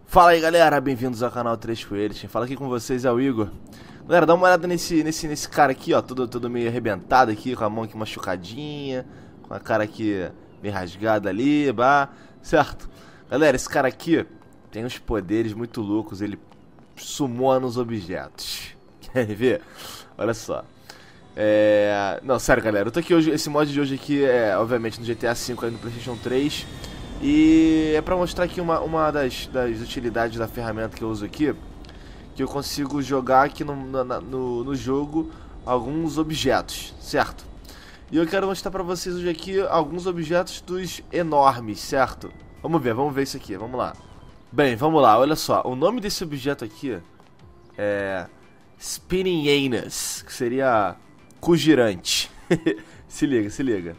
Fala aí galera, bem-vindos ao canal 3 Coelhos. Quem fala aqui com vocês é o Igor. Galera, dá uma olhada nesse cara aqui, ó, todo meio arrebentado aqui, com a mão aqui machucadinha, com a cara aqui meio rasgada ali, certo? Galera, esse cara aqui tem uns poderes muito loucos, ele sumona os objetos. Quer ver? Olha só. Não, sério galera, eu tô aqui hoje, esse mod de hoje aqui é obviamente no GTA V aí no Playstation 3. E é pra mostrar aqui uma das utilidades da ferramenta que eu uso aqui, que eu consigo jogar aqui no jogo alguns objetos, certo? E eu quero mostrar pra vocês hoje aqui alguns objetos dos enormes, certo? Vamos ver isso aqui, vamos lá. Bem, vamos lá, olha só, o nome desse objeto aqui é Spinning Anus, que seria cu girante. Se liga, se liga.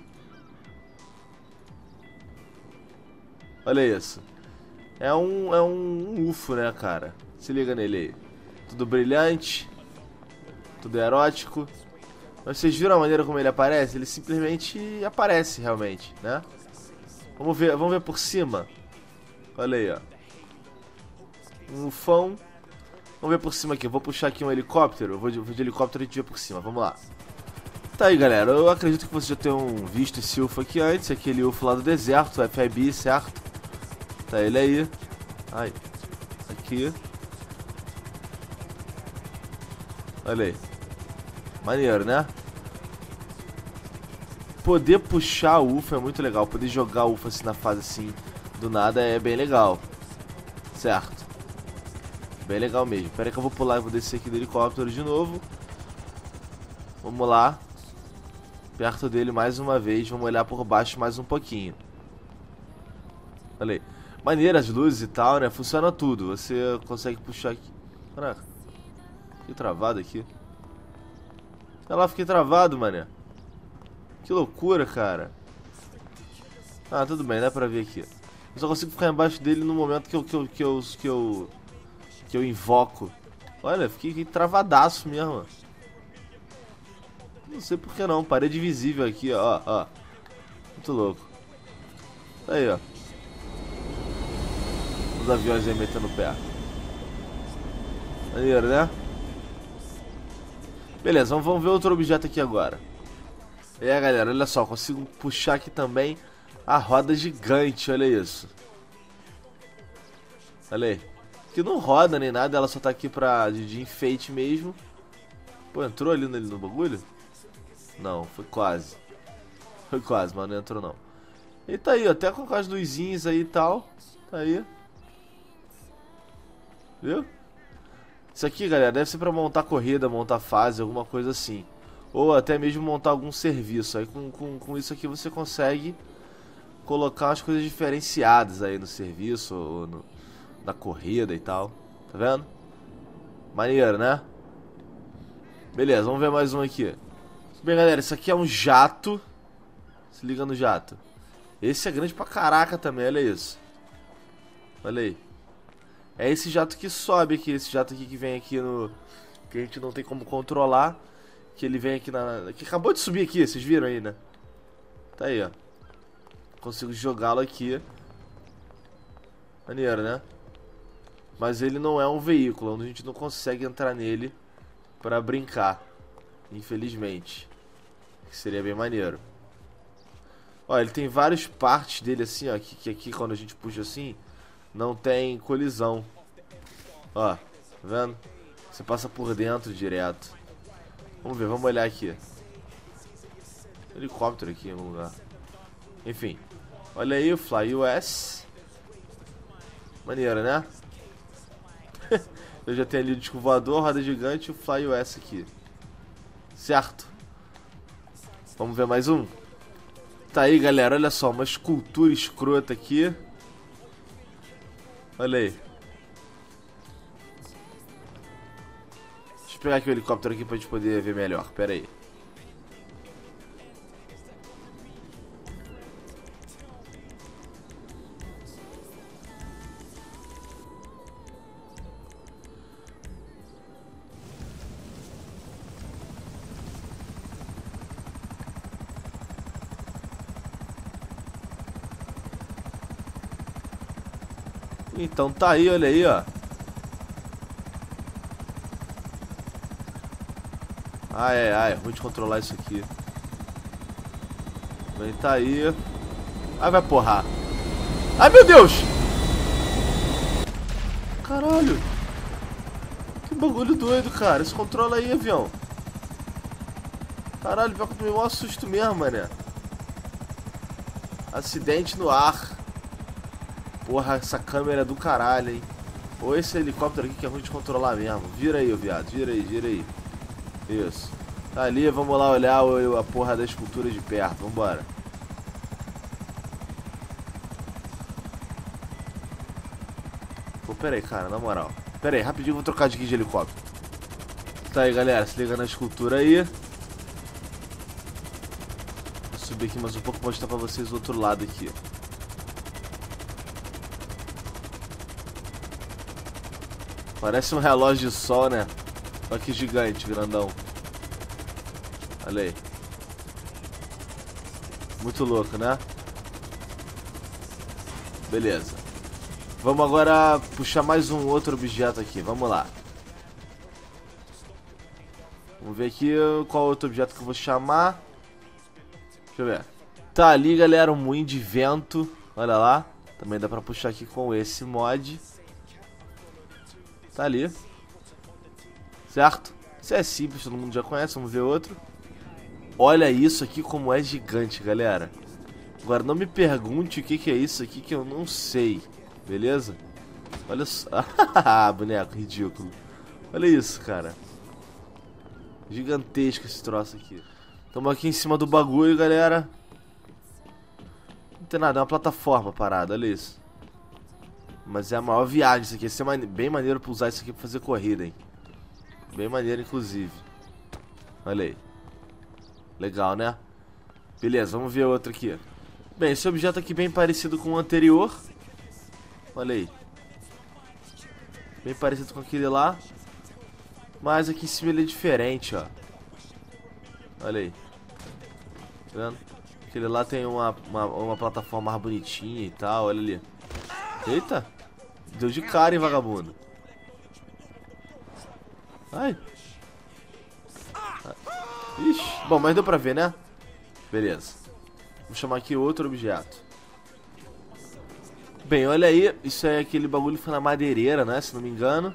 Olha isso. É um UFO, né, cara? Se liga nele aí. Tudo brilhante. Tudo erótico. Mas vocês viram a maneira como ele aparece? Ele simplesmente aparece, realmente, né? Vamos ver por cima. Olha aí, ó. Um ufão. Vamos ver por cima aqui. Eu vou puxar aqui um helicóptero. Eu vou de helicóptero e a gente vê por cima. Vamos lá. Tá aí, galera. Eu acredito que vocês já tenham visto esse UFO aqui antes. Aquele UFO lá do deserto, o FIB, certo? Tá ele aí. Ai. Aqui. Olha aí. Maneiro, né? Poder puxar o UFO é muito legal. Poder jogar o UFO assim na fase assim do nada é bem legal. Certo. Bem legal mesmo. Pera aí que eu vou pular e vou descer aqui do helicóptero de novo. Vamos lá. Perto dele mais uma vez. Vamos olhar por baixo mais um pouquinho. Olha aí. Maneira as luzes e tal, né? Funciona tudo. Você consegue puxar aqui. Caraca. Fiquei travado aqui. Olha lá, fiquei travado, mané. Que loucura, cara. Ah, tudo bem, dá pra ver aqui. Eu só consigo ficar embaixo dele no momento que eu invoco. Olha, fiquei travadaço mesmo. Não sei por que não. Parede visível aqui, ó. Muito louco. Aí, ó. Os aviões aí metendo o pé. Maneiro, né? Beleza, vamos ver outro objeto aqui agora. Galera, olha só, consigo puxar aqui também a roda gigante, olha isso. Olha aí. Que não roda nem nada, ela só tá aqui de enfeite mesmo. Pô, entrou ali no bagulho? Não, foi quase. Foi quase, mas não entrou não. E tá aí, ó, até com as luzinhas aí e tal. Tá aí. Viu? Isso aqui, galera, deve ser pra montar corrida, montar fase, alguma coisa assim. Ou até mesmo montar algum serviço. Aí com isso aqui você consegue colocar umas coisas diferenciadas aí no serviço, ou na corrida e tal. Tá vendo? Maneiro, né? Beleza, vamos ver mais um aqui. Bem, galera, isso aqui é um jato. Se liga no jato. Esse é grande pra caraca também, olha isso. Olha aí. É esse jato que sobe aqui, esse jato aqui que vem aqui no... que a gente não tem como controlar. Que ele vem aqui que acabou de subir aqui, vocês viram aí, né? Tá aí, ó. Consigo jogá-lo aqui. Maneiro, né? Mas ele não é um veículo, onde a gente não consegue entrar nele pra brincar. Infelizmente. Que seria bem maneiro. Ó, ele tem várias partes dele assim, ó. Que aqui quando a gente puxa assim... não tem colisão. Ó, tá vendo? Você passa por dentro direto. Vamos ver, vamos olhar aqui. Helicóptero aqui em algum lugar. Enfim. Olha aí o Fly US. Maneiro, né? Eu já tenho ali o disco voador, roda gigante e o Fly US aqui. Certo. Vamos ver mais um? Tá aí, galera, olha só. Uma escultura escrota aqui. Olha aí. Deixa eu pegar aqui o helicóptero aqui pra gente poder ver melhor. Pera aí. Então tá aí, olha aí, ó. Ai, ruim de controlar isso aqui. Bem, tá aí. Ai, vai porrar. Ai, meu Deus! Caralho. Que bagulho doido, cara. Esse controla aí, avião. Caralho, pior que eu tomei um maior susto mesmo, mané. Acidente no ar. Porra, essa câmera é do caralho, hein. Ou esse helicóptero aqui que é ruim de controlar mesmo. Vira aí, ô viado. Gira aí. Isso. Tá ali, vamos lá olhar a porra da escultura de perto. Vambora. Pô, pera aí, cara, na moral. Pera aí, rapidinho, vou trocar de guia de helicóptero. Tá aí, galera, se liga na escultura aí. Vou subir aqui mais um pouco pra mostrar pra vocês o outro lado aqui. Parece um relógio de sol, né? Olha que gigante, grandão. Olha aí. Muito louco, né? Beleza. Vamos agora puxar mais um outro objeto aqui. Vamos lá. Vamos ver aqui qual outro objeto que eu vou chamar. Deixa eu ver. Tá ali, galera, um moinho de vento. Olha lá. Também dá pra puxar aqui com esse mod. Tá ali. Certo? Isso é simples, todo mundo já conhece. Vamos ver outro. Olha isso aqui como é gigante, galera. Agora não me pergunte o que é isso aqui que eu não sei. Beleza? Olha só. Boneco ridículo. Olha isso, cara. Gigantesco esse troço aqui. Estamos aqui em cima do bagulho, galera. Não tem nada, é uma plataforma parada, olha isso. Mas é a maior viagem isso aqui. Ia ser bem maneiro pra usar isso aqui pra fazer corrida, hein. Bem maneiro, inclusive. Olha aí. Legal, né? Beleza, vamos ver outro aqui. Bem, esse objeto aqui bem parecido com o anterior. Olha aí. Bem parecido com aquele lá. Mas aqui em cima ele é diferente, ó. Olha aí. Tá vendo? Aquele lá tem uma plataforma mais bonitinha e tal, olha ali. Eita. Deu de cara, hein, vagabundo. Ai. Ixi. Bom, mas deu pra ver, né? Beleza. Vou chamar aqui outro objeto. Bem, olha aí. Isso é aquele bagulho que foi na madeireira, né? Se não me engano.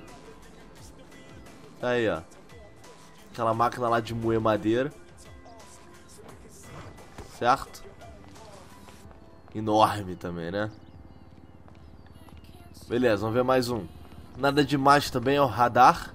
Aí, ó. Aquela máquina lá de moer madeira. Certo? Enorme também, né? Beleza, vamos ver mais um. Nada demais também é o radar.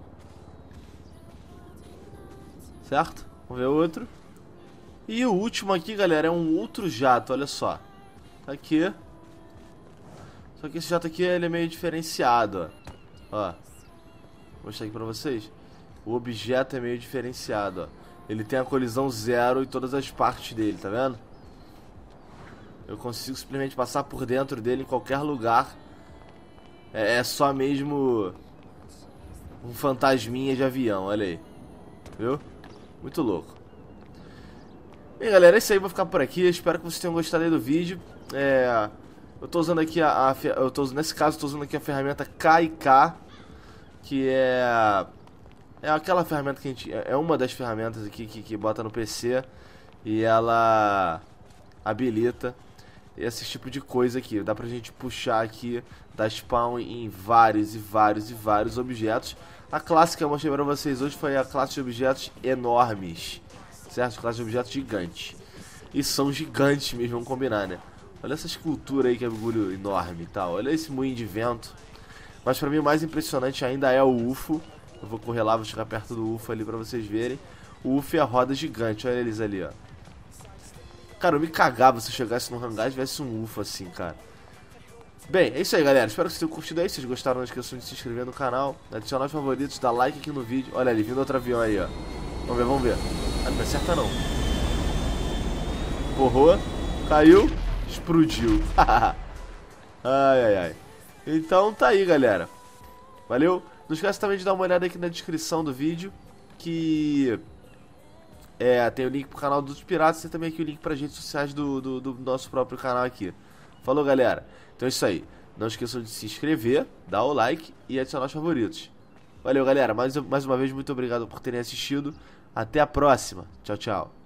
Certo? Vamos ver outro. E o último aqui, galera, é um outro jato, olha só. Tá aqui. Só que esse jato aqui, ele é meio diferenciado, ó. Vou mostrar aqui pra vocês. O objeto é meio diferenciado, ó. Ele tem a colisão zero em todas as partes dele, tá vendo? Eu consigo simplesmente passar por dentro dele em qualquer lugar. É só mesmo um fantasminha de avião, olha aí. Viu? Muito louco. Bem, galera, é isso aí, vou ficar por aqui. Espero que vocês tenham gostado aí do vídeo. Eu tô usando aqui nesse caso, eu tô usando aqui a ferramenta KK, que é aquela ferramenta que a gente... É uma das ferramentas aqui que bota no PC e ela habilita esse tipo de coisa aqui. Dá pra gente puxar aqui, dar spawn em vários objetos. A classe que eu mostrei pra vocês hoje foi a classe de objetos enormes, certo? Classe de objetos gigantes. E são gigantes mesmo, vamos combinar, né? Olha essa escultura aí que é um bagulho enorme e tal. Olha esse moinho de vento. Mas pra mim o mais impressionante ainda é o UFO. Eu vou correr lá, vou chegar perto do UFO ali pra vocês verem. O UFO é a roda gigante, olha eles ali, ó. Cara, eu me cagava se eu chegasse no hangar e tivesse um UFO assim, cara. Bem, é isso aí, galera. Espero que vocês tenham curtido aí. Se vocês gostaram, não esqueçam de se inscrever no canal, adicionar os favoritos, dar like aqui no vídeo. Olha ali, vindo outro avião aí, ó. Vamos ver. Ah, não acerta não. Porrou, caiu, explodiu. Ai. Então tá aí, galera. Valeu. Não esquece também de dar uma olhada aqui na descrição do vídeo, que tem o link pro canal dos Piratas e também aqui o link para as redes sociais do nosso próprio canal aqui. Falou, galera. Então é isso aí. Não esqueçam de se inscrever, dar o like e adicionar os favoritos. Valeu, galera. Mais uma vez, muito obrigado por terem assistido. Até a próxima. Tchau, tchau.